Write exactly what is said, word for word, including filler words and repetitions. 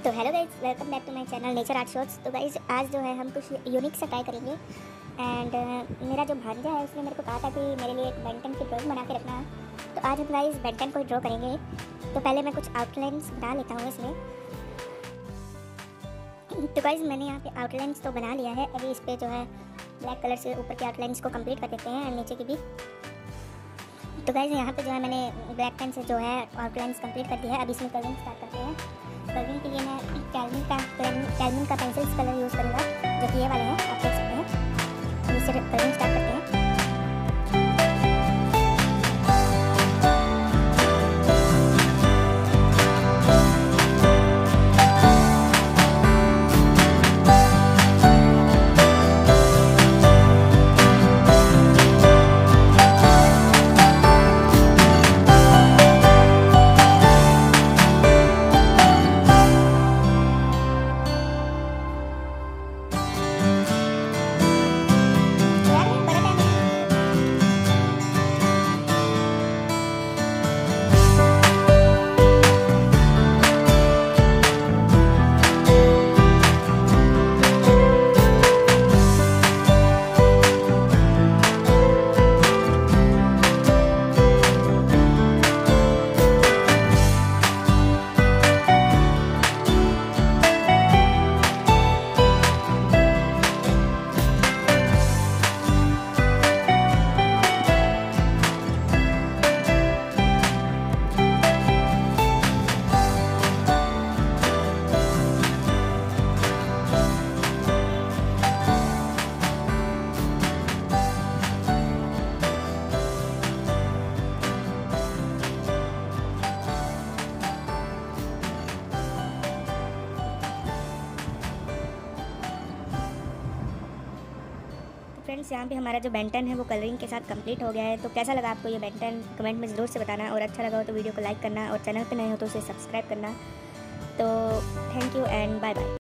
तो hello guys, welcome back to my channel nature art shots. तो guys आज जो है हम कुछ यूनिक सा ट्राई करेंगे एंड uh, मेरा जो भांजा है उसने मेरे को कहा था कि मेरे लिए एक बेंटन की ड्राइंग बना के रखना है। तो आज हम गाइज बेंटन को ड्रॉ करेंगे। तो पहले मैं कुछ आउटलाइंस बना लेता हूँ इसमें। तो गाइज मैंने यहाँ पे आउटलाइंस तो बना लिया है। अभी इस पर जो है ब्लैक कलर से ऊपर की आउटलाइंस को कंप्लीट कर देते हैं एंड नीचे की भी। तो गाइज यहाँ पे जो है मैंने ब्लैक पेन से जो है आउटलाइंस कंप्लीट कर दी है। अब इसमें कलरिंग स्टार्ट करते हैं। कलरिंग के लिए मैं कैल्विन का कैल्विन का पेंसिल्स कलर यूज़ करूँगा, जो कि ये वाले हैं, आप देख सकते हैं। अब इससे कलरिंग स्टार्ट करते हैं। फ्रेंड्स, यहाँ पे हमारा जो बेंटन है वो कलरिंग के साथ कंप्लीट हो गया है। तो कैसा लगा आपको ये बेंटन, कमेंट में ज़रूर से बताना। और अच्छा लगा हो तो वीडियो को लाइक करना और चैनल पे नए हो तो उसे सब्सक्राइब करना। तो thank you and bye bye.